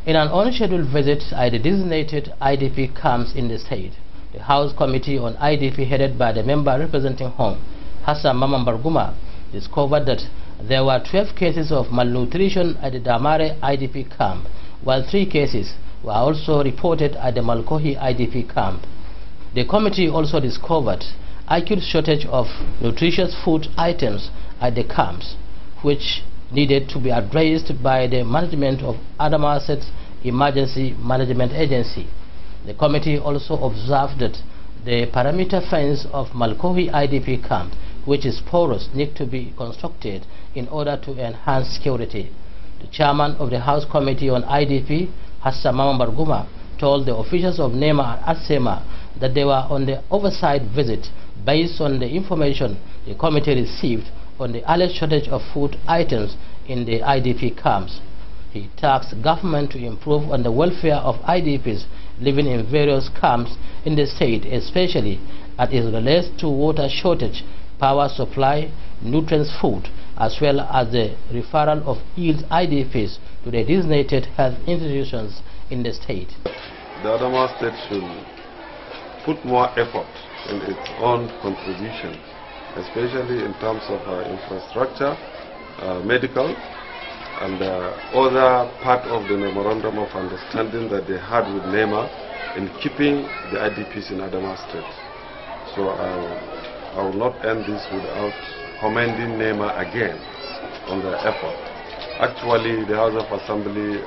In an unscheduled visit at the designated IDP camps in the state, the House Committee on IDP headed by the member representing Home, Hassan Maman Barguma, discovered that there were 12 cases of malnutrition at the Damare IDP camp, while 3 cases were also reported at the Malkohi IDP camp. The committee also discovered acute shortage of nutritious food items at the camps, which needed to be addressed by the management of Adamaset's Emergency Management Agency. The committee also observed that the perimeter fence of Malkohi IDP camp, which is porous, need to be constructed in order to enhance security. The chairman of the House Committee on IDP, Hassan Maman Barguma, told the officials of NEMA and ASEMA that they were on the oversight visit based on the information the committee received on the alleged shortage of food items in the IDP camps. He tasked government to improve on the welfare of IDPs living in various camps in the state, especially as it relates to water shortage, power supply, nutrients food, as well as the referral of ill IDPs to the designated health institutions in the state. The Adamawa state should put more effort in its own contribution, especially in terms of infrastructure, medical, and other part of the memorandum of understanding that they had with NEMA in keeping the IDPs in Adamawa state. So I will not end this without commending NEMA again on their effort. Actually, the House of Assembly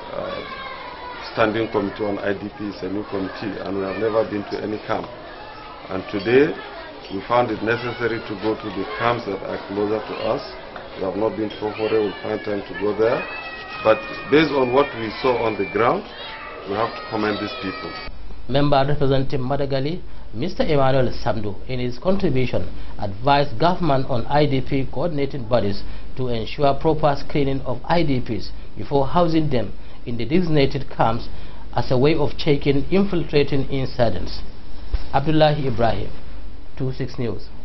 Standing Committee on IDP is a new committee, and we have never been to any camp. And today, we found it necessary to go to the camps that are closer to us. We have not been to Fofore, we'll find time to go there. But based on what we saw on the ground, we have to commend these people. Member representing Madagali, Mr. Emmanuel Samdu, in his contribution, advised government on IDP coordinating bodies to ensure proper screening of IDPs before housing them in the designated camps as a way of checking infiltrating incidents. Abdullahi Ibrahim, 26 News.